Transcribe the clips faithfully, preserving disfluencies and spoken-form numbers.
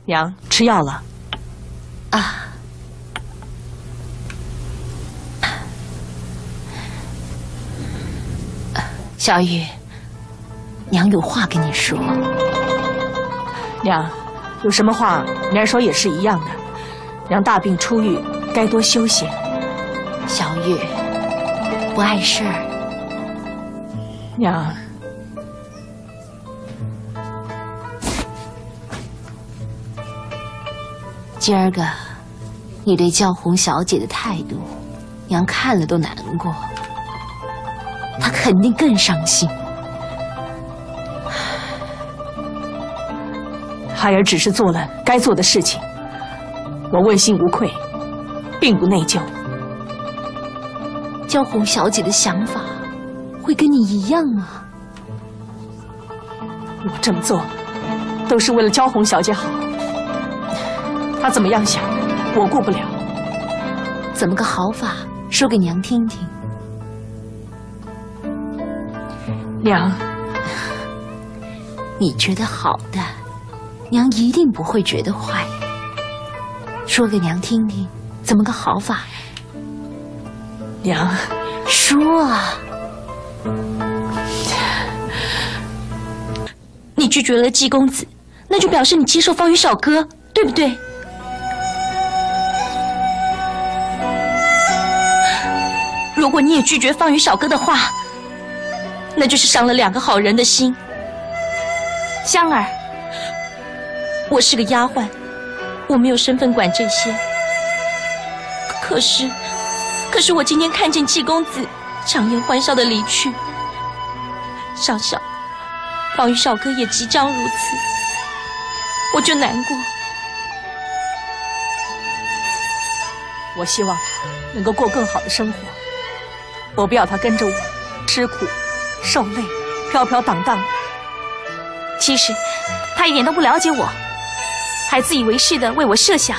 娘，吃药了。 啊。 小雨，娘有话跟你说。 娘，有什么话娘说也是一样的。娘大病初愈，该多休息。 小雨，不碍事儿。 娘， 今儿个你对娇红小姐的态度，娘看了都难过。 他肯定更伤心。 孩儿只是做了该做的事情，我问心无愧，并不内疚。 娇红小姐的想法会跟你一样吗？ 我这么做，都是为了娇红小姐好。她怎么样想，我顾不了。 怎么个好法？说给娘听听。 娘， 你觉得好的，娘一定不会觉得坏。说给娘听听，怎么个好法？ 娘， 说啊！ 你拒绝了季公子，那就表示你接受方宇小哥，对不对？如果你也拒绝方宇小哥的话， 那就是伤了两个好人的心。香儿，我是个丫鬟，我没有身份管这些。可是，可是我今天看见季公子强颜欢笑的离去，想想方宇小哥也即将如此，我就难过。 我希望他能够过更好的生活，我不要他跟着我吃苦。 受累，飘飘荡荡。 其实，他一点都不了解我，还自以为是的为我设想。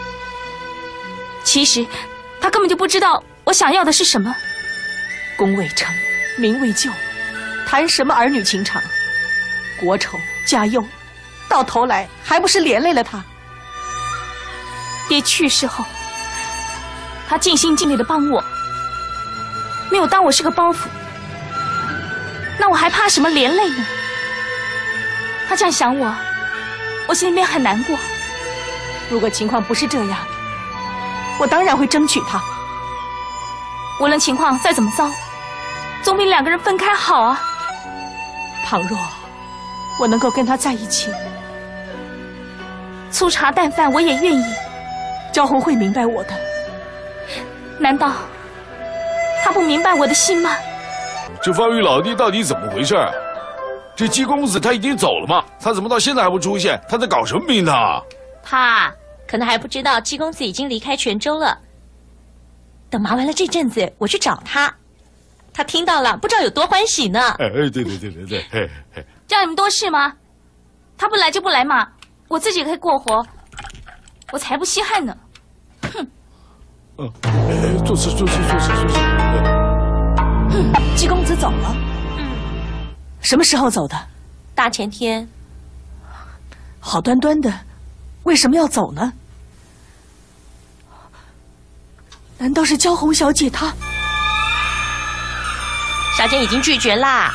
其实，他根本就不知道我想要的是什么。 功未成，名未就，谈什么儿女情长？国仇家忧，到头来还不是连累了他？ 爹去世后，他尽心尽力的帮我，没有当我是个包袱。 那我还怕什么连累呢？他这样想我，我心里面很难过。 如果情况不是这样，我当然会争取他。 无论情况再怎么糟，总比两个人分开好啊。 倘若我能够跟他在一起， 粗茶淡饭我也愿意。 娇红会明白我的。 难道他不明白我的心吗？ 这方玉老弟到底怎么回事啊？这季公子他已经走了吗？他怎么到现在还不出现？他在搞什么名堂啊？ 他可能还不知道季公子已经离开泉州了。等忙完了这阵子，我去找他，他听到了不知道有多欢喜呢。 哎，对对对对对，嘿嘿， 叫你们多事吗？他不来就不来嘛，我自己也可以过活，我才不稀罕呢。哼。 嗯，哎，坐下坐下坐下坐下。 嗯，季公子走了。 嗯， 什么时候走的？ 大前天。 好端端的，为什么要走呢？难道是娇红小姐她？ 小姐已经拒绝啦。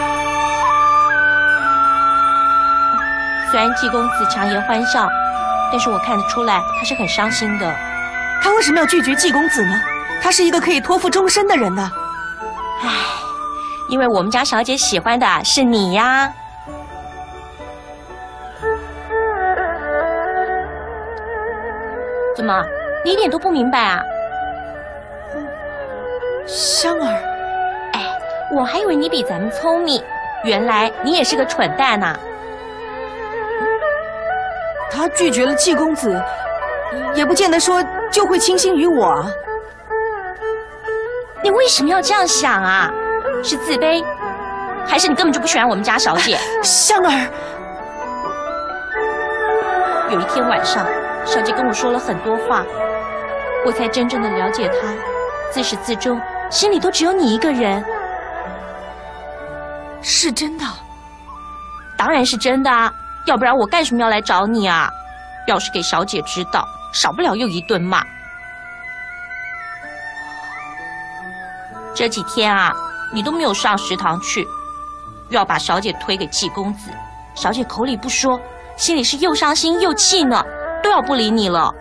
虽然季公子强颜欢笑，但是我看得出来他是很伤心的。 他为什么要拒绝季公子呢？他是一个可以托付终身的人呢。 唉，因为我们家小姐喜欢的是你呀。怎么，你一点都不明白啊？ 香儿， 哎，我还以为你比咱们聪明，原来你也是个蠢蛋呐。 他拒绝了季公子，也不见得说就会倾心于我啊。 你为什么要这样想啊？是自卑，还是你根本就不喜欢我们家小姐？ 香儿， 有一天晚上，小姐跟我说了很多话，我才真正的了解她。自始至终，心里都只有你一个人。 是真的？ 当然是真的啊，要不然我干什么要来找你啊？ 要是给小姐知道，少不了又一顿骂。这几天啊，你都没有上食堂去，又要把小姐推给季公子，小姐口里不说，心里是又伤心又气呢，都要不理你了。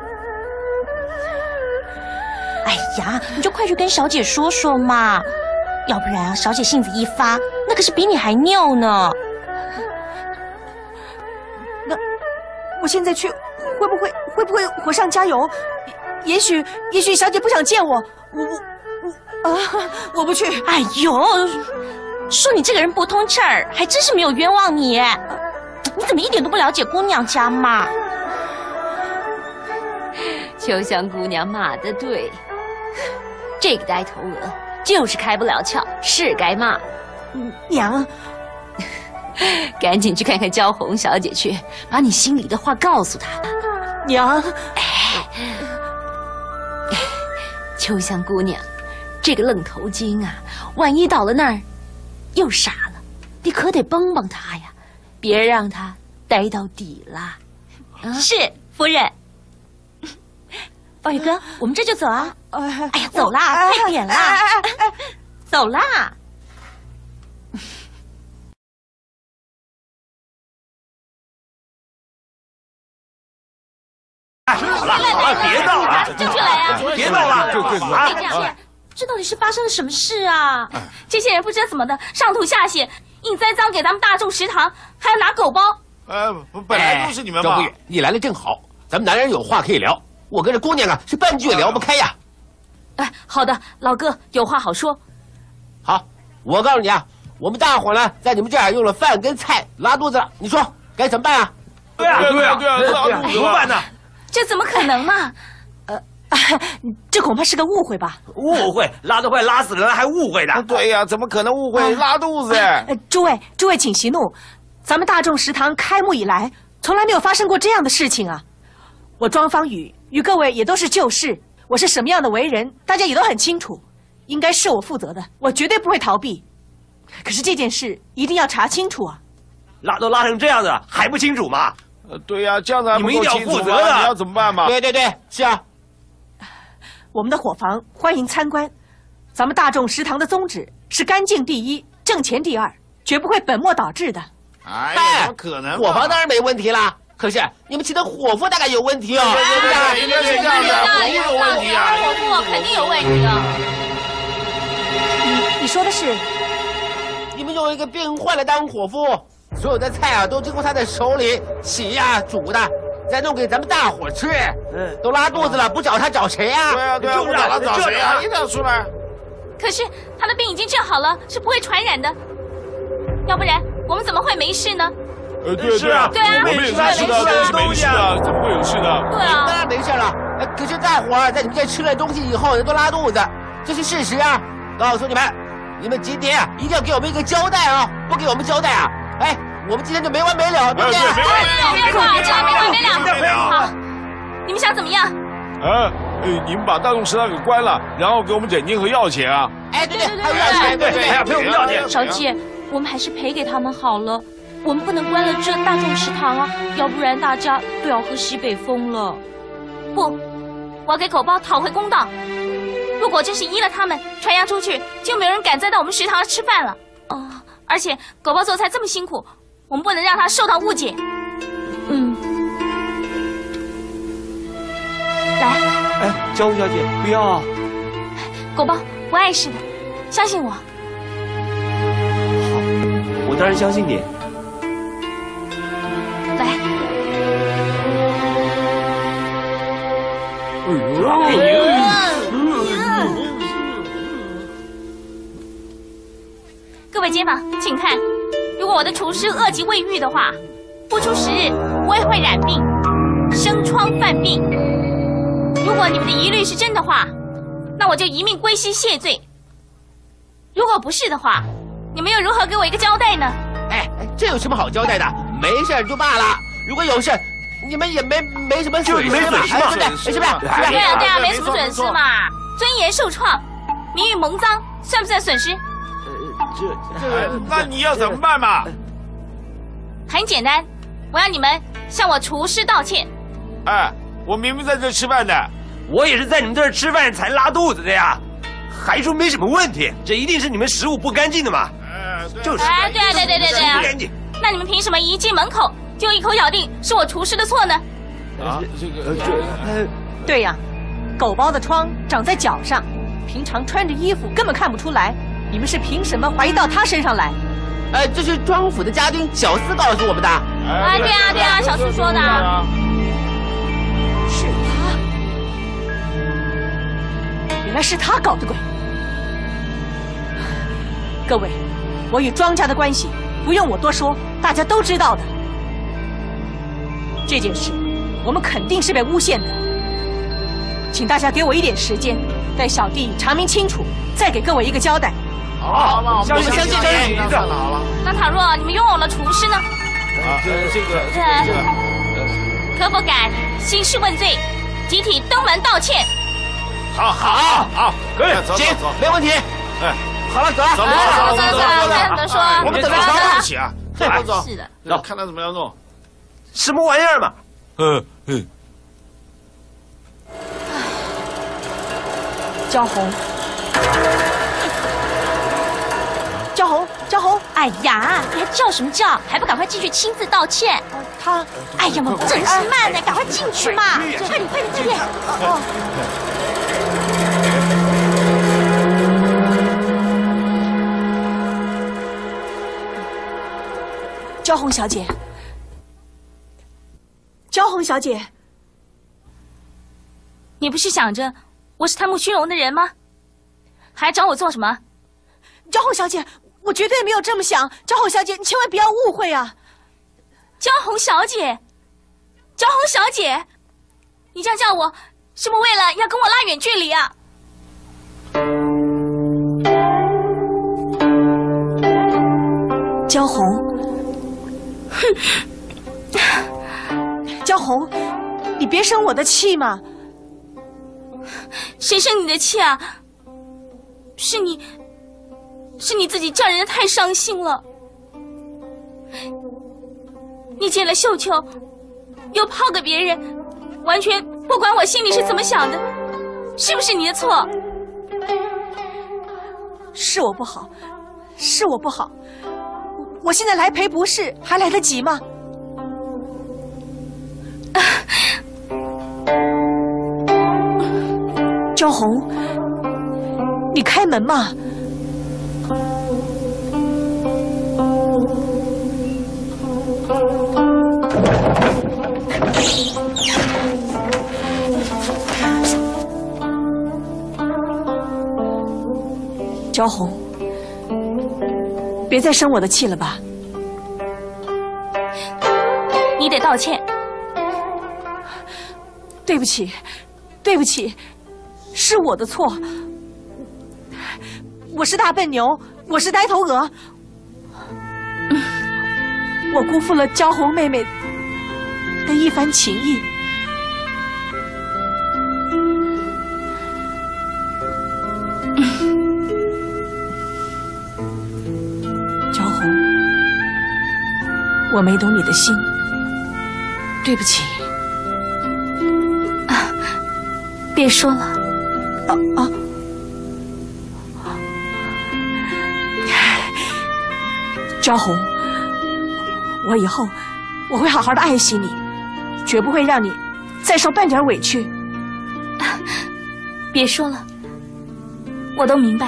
哎呀，你就快去跟小姐说说嘛，要不然啊，小姐性子一发，那可是比你还拗呢。 那我现在去，会不会会不会火上加油？也许也许小姐不想见我，我我我啊，我不去。 哎呦，说你这个人不通气儿，还真是没有冤枉你。你怎么一点都不了解姑娘家嘛？ 秋香姑娘骂得对，这个呆头鹅就是开不了窍，是该骂。 娘， 赶紧去看看娇红小姐去，把你心里的话告诉她。 娘， 哎，秋香姑娘，这个愣头精啊，万一到了那儿又傻了，你可得帮帮她呀，别让她呆到底了。 啊、是夫人。方宇哥，我们这就走啊！哎呀，走啦，快点啦！走啦！ 好了好了，别闹了， 正确来呀！ 别闹了， 啊！这这到底是发生了什么事啊？ 这些人不知道怎么的，上吐下泻，硬栽赃给咱们大众食堂，还要拿狗包。 呃，本来就是你们嘛。 赵不远，你来了正好，咱们男人有话可以聊。我跟这姑娘啊，是半句也聊不开呀。 哎，好的，老哥有话好说。 好，我告诉你啊，我们大伙呢在你们这儿用了饭跟菜拉肚子了，你说该怎么办啊？ 对啊对啊对啊，拉肚子怎么办呢？ 这怎么可能嘛？ 呃，这恐怕是个误会吧？ 误会，拉都快拉死人了，还误会的？ 对呀，怎么可能误会？拉肚子！ 呃，诸位诸位请息怒，咱们大众食堂开幕以来，从来没有发生过这样的事情啊！我庄方宇与各位也都是旧识，我是什么样的为人，大家也都很清楚，应该是我负责的，我绝对不会逃避。可是这件事一定要查清楚啊！ 拉都拉成这样子，还不清楚吗？ 呃，对呀、啊，这样子还不够清楚吗？ 你们一定要负责的， 你要怎么办嘛？ 对对对，是啊。 我们的伙房欢迎参观，咱们大众食堂的宗旨是干净第一，挣钱第二，绝不会本末倒置的。 哎呀，怎么可能？ 伙房当然没问题啦。可是你们请的伙夫大概有问题哦， 对不对？应该是这样的，伙夫有问题啊！ 伙夫肯定有问题的。 你你说的是？ 你们用一个病患来当伙夫，所有的菜啊都经过他的手里洗呀、煮的，再弄给咱们大伙吃。嗯，都拉肚子了，不找他找谁呀？ 对啊对啊，不找他找谁呀？一定要出来。 可是他的病已经治好了，是不会传染的。要不然我们怎么会没事呢？ 呃，对对啊， 对啊， 我们也是吃的都是没事的，怎么会有事呢？ 对啊， 当然没事了。可是大伙儿在你们这吃了东西以后，人都拉肚子，这是事实啊！告诉你们，你们今天啊一定要给我们一个交代啊！不给我们交代啊，哎，我们今天就没完没了，对不对？ 没完没了， 没完没了，没了。好，你们想怎么样？ 啊，呃，你们把大众食堂给关了，然后给我们诊金和药钱啊！ 哎，对对，还有药钱，对对， 还要赔我们药钱。 小姐，我们还是赔给他们好了。我们不能关了这大众食堂啊，要不然大家都要喝西北风了。 不，我要给狗包讨回公道。如果真是依了他们，传扬出去，就没有人敢再到我们食堂吃饭了。哦，而且狗包做菜这么辛苦，我们不能让他受到误解。 嗯， 来， 哎，娇红小姐，不要啊！ 狗包不碍事的，相信我。 好，我当然相信你。 来，各位街坊，请看，如果我的厨师恶疾未愈的话，不出十日，我也会染病、生疮犯病。如果你们的疑虑是真的话，那我就一命归西谢罪；如果不是的话，你们又如何给我一个交代呢？ 哎，这有什么好交代的？没事就罢了。如果有事，你们也没没什么损失嘛，对不对？是不是？是不是？ 对啊，对啊，没什么损失嘛。尊严受创，名誉蒙脏，算不算损失？ 这这， 那你要怎么办嘛？ 很简单， 我要你们向我厨师道歉。 哎，我明明在这吃饭的， 我也是在你们这儿吃饭才拉肚子的呀，还说没什么问题，这一定是你们食物不干净的嘛。 哎， 就是。 哎，对啊，对对对对啊。 不干净。 那你们凭什么一进门口就一口咬定是我厨师的错呢？ 啊，这个这， 对呀，狗包的疮长在脚上，平常穿着衣服根本看不出来，你们是凭什么怀疑到他身上来？ 呃，这是庄府的家丁小厮告诉我们的。 哎，对啊对啊，小苏说的。 是他，原来是他搞的鬼。各位，我与庄家的关系不用我多说，大家都知道的。这件事，我们肯定是被诬陷的，请大家给我一点时间，待小弟查明清楚，再给各位一个交代。 好了，我们相信相信你。 算了好了。 那倘若你们冤枉了厨师呢？ 啊，这这个这可否敢兴师问罪，集体登门道歉？ 好好好，可以，走行走走， 没问题。 哎， 好了，走了， 走了走了走了走了，还有得说。 我们等着瞧对吧不。起啊，走走， 是的， 走，看他怎么样弄。 什么玩意儿嘛？ 嗯嗯， 焦红，焦红，焦红， 哎呀，你还叫什么叫？还不赶快进去亲自道歉？ 他， 哎呀妈，真是慢呢，赶快进去嘛！快点，快点，快点！ 哦，焦红小姐，焦红小姐， 你不是想着我是贪慕虚荣的人吗？还找我做什么？ 焦红小姐，我绝对没有这么想。焦红小姐，你千万不要误会啊！ 焦红小姐，焦红小姐，你这样叫我，是不是为了要跟我拉远距离啊？ 焦红，哼，焦红，你别生我的气嘛！ 谁生你的气啊？是你，是你自己叫人家太伤心了。你见了绣球，又抛给别人，完全不管我心里是怎么想的，是不是你的错？ 是我不好，是我不好。我现在来赔不是，还来得及吗？焦红，你开门嘛！焦红，别再生我的气了吧！ 你得道歉。 对不起，对不起，是我的错。我是大笨牛，我是呆头鹅，我辜负了焦红妹妹的一番情谊。焦红，我没懂你的心，对不起。 啊，别说了。 啊啊！焦红，我以后我会好好的爱惜你，绝不会让你再受半点委屈。 啊，别说了，我都明白。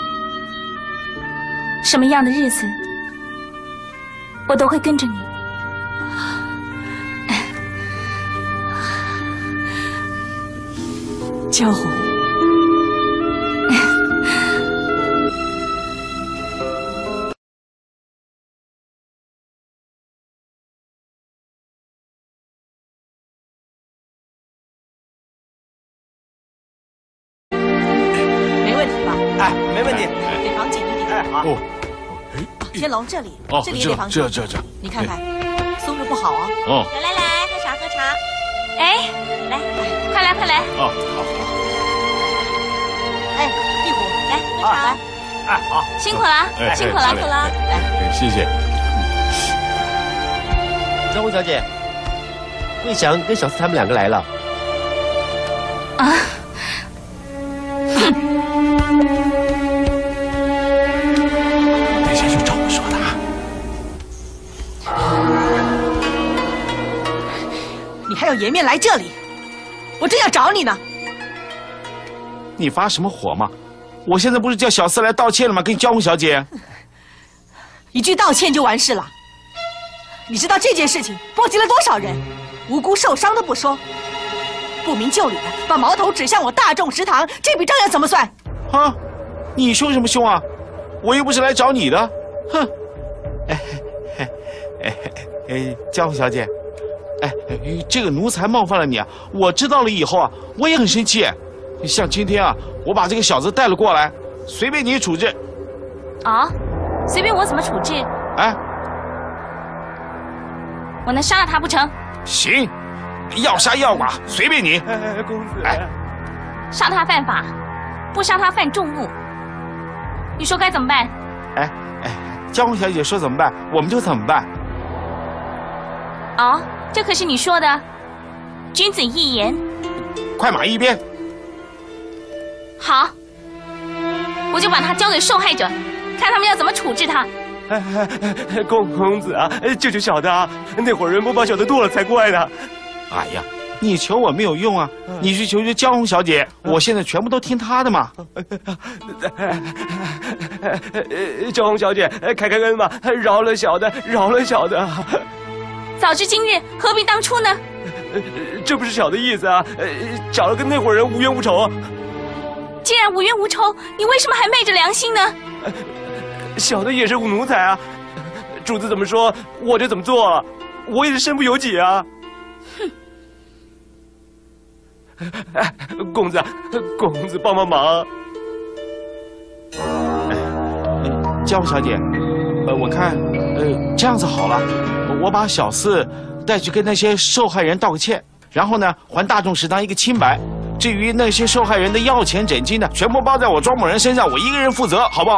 什么样的日子，我都会跟着你。 焦红。没问题吧？ 哎，没问题。 得绑紧一点。 哎，好。 哦， 天龙这里， 哦， 这里也得绑紧。 这这这， 你看看，松着不好啊。 哦， 来来来，喝茶喝茶。哎，来，快来快来。 哦，好好。 哎，壁虎，来喝茶。来， 哎，好， 辛苦了， 哎辛苦了，辛苦了。 哎，谢谢。 江红小姐，桂祥跟小四他们两个来了。 啊！ 等下就照我说的啊。 你还有颜面来这里？我正要找你呢。 你发什么火嘛？我现在不是叫小四来道歉了吗？跟江红小姐， 一句道歉就完事了。你知道这件事情波及了多少人，无辜受伤的不说，不明就里的把矛头指向我大众食堂，这笔账要怎么算？ 啊，你凶什么凶啊？我又不是来找你的，哼！哎哎哎哎，江红小姐，哎，这个奴才冒犯了你啊！我知道了以后啊，我也很生气。像今天啊，我把这个小子带了过来，随便你处置。 啊，随便我怎么处置？ 哎， 我能杀了他不成？ 行，要杀要剐随便你。 哎，公子， 哎， 杀他犯法，不杀他犯重怒。你说该怎么办？ 哎哎，江红小姐说怎么办，我们就怎么办。 哦，这可是你说的，君子一言。 快马一鞭。 好，我就把他交给受害者，看他们要怎么处置他。 哎哎哎，公公子啊，救救小的啊！那会儿人不把小的剁了才怪呢。 哎呀，你求我没有用啊，你去求求江红小姐，我现在全部都听她的嘛。 江红小姐，开开恩吧，饶了小的，饶了小的。 早知今日，何必当初呢？ 这不是小的意思啊，找了跟那伙人无冤无仇。 既然无冤无仇，你为什么还昧着良心呢？ 小的也是奴才啊，主子怎么说我就怎么做，我也是身不由己啊。哼，公子，公子帮帮忙。 哎，江红小姐，呃，我看，呃，这样子好了，我把小四带去跟那些受害人道个歉，然后呢，还大众食堂一个清白。至于那些受害人的药钱、诊金呢，全部包在我庄某人身上，我一个人负责，好不好？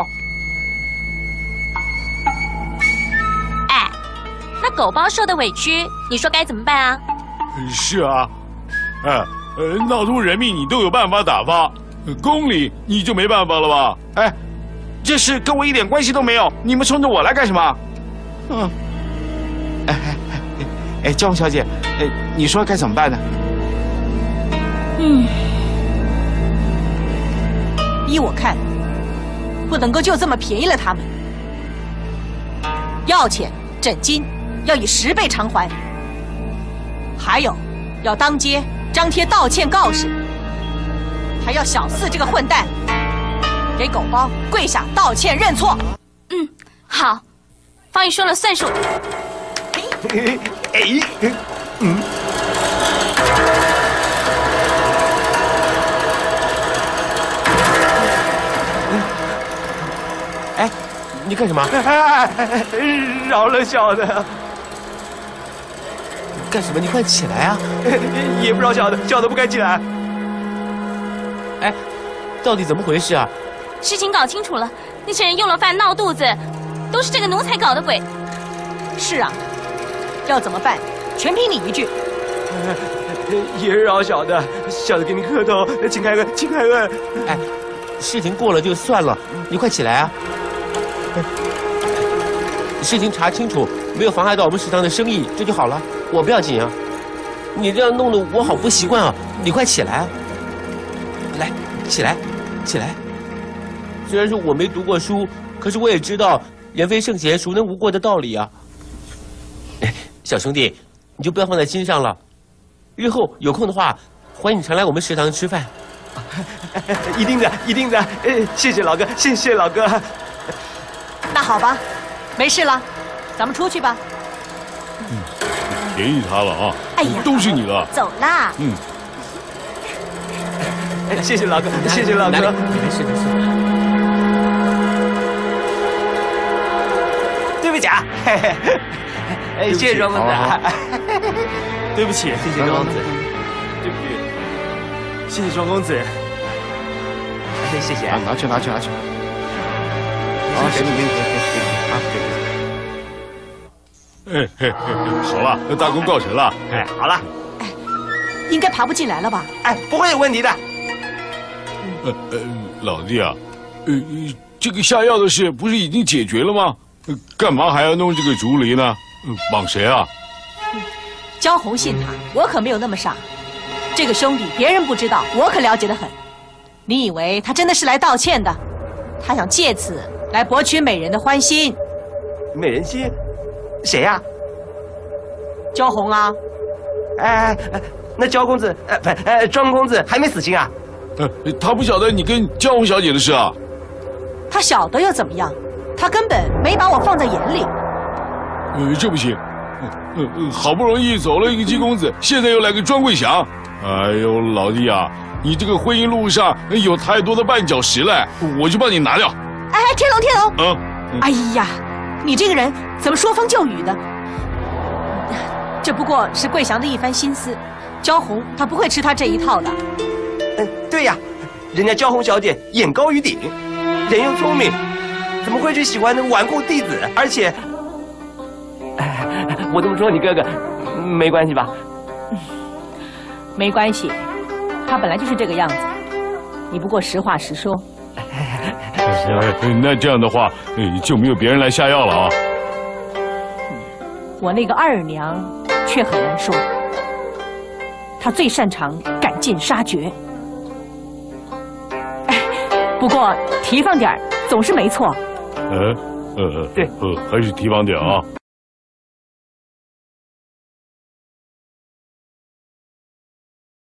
哎，那狗包受的委屈，你说该怎么办啊？ 是啊，哎，呃，闹出人命你都有办法打发，公理你就没办法了吧？哎，这事跟我一点关系都没有，你们冲着我来干什么？嗯，哎哎哎，哎，江红小姐，哎，你说该怎么办呢？ 嗯， 依我看，不能够就这么便宜了他们。药钱、诊金要以十倍偿还，还有要当街张贴道歉告示，还要小四这个混蛋给狗包跪下道歉认错。 嗯，好，方宇说了算数。 哎，嗯。 哎，你干什么？ 饶了小的。 干什么？你快起来啊！ 也不饶小的，小的不该起来。 哎，到底怎么回事啊？ 事情搞清楚了，那些人用了饭闹肚子，都是这个奴才搞的鬼。 是啊，要怎么办？全凭你一句。 也饶小的，小的给你磕头，请开恩，请开恩。 哎，事情过了就算了，你快起来啊！事情查清楚，没有妨碍到我们食堂的生意，这就好了。我不要紧啊，你这样弄得我好不习惯啊！你快起来啊！来，起来，起来。虽然说我没读过书，可是我也知道人非圣贤，孰能无过的道理啊！小兄弟，你就不要放在心上了。日后有空的话，欢迎你常来我们食堂吃饭。 一定的，一定的。谢谢老哥，谢谢老哥。 那好吧，没事了，咱们出去吧。 嗯，便宜他了啊！ 哎呀， 都是你的。 走啦。 嗯。 谢谢老哥，谢谢老哥。 没事没事。 对不起啊，谢谢庄公子。对不起，谢谢庄公子。对不起，谢谢庄公子。谢谢。 啊，拿去拿去拿去。啊，给你给你给你给你啊，给你。 嘿嘿嘿，好了，大功告成了。 哎，好了， 应该爬不进来了吧？ 哎，不会有问题的。 呃呃，老弟啊，呃，这个下药的事不是已经解决了吗？呃干嘛还要弄这个竹篱呢？呃绑谁啊？ 焦红信他，我可没有那么傻。这个兄弟别人不知道，我可了解得很。你以为他真的是来道歉的？他想借此来博取美人的欢心。 美人心，谁呀、啊？ 焦红啊！ 哎哎，那焦公子，呃，不，呃，庄公子还没死心啊？ 呃，他不晓得你跟焦红小姐的事啊？ 他晓得又怎么样？他根本没把我放在眼里。 呃，这不行，呃呃，好不容易走了一个姬公子，现在又来个庄贵祥。哎呦，老弟啊，你这个婚姻路上有太多的绊脚石了，我就帮你拿掉。 哎，天龙，天龙！ 嗯， 嗯哎呀，你这个人怎么说风就雨的？这不过是桂祥的一番心思，焦红他不会吃他这一套的。 嗯，对呀，人家焦红小姐眼高于顶，人又聪明，怎么会去喜欢那纨绔弟子？而且，哎，我这么说你哥哥没关系吧？ 没关系，他本来就是这个样子。你不过实话实说。 那这样的话，就没有别人来下药了啊。 我那个二娘却很难说，她最擅长赶尽杀绝。哎，不过提防点总是没错。 呃呃， 对， 呃，还是提防点啊。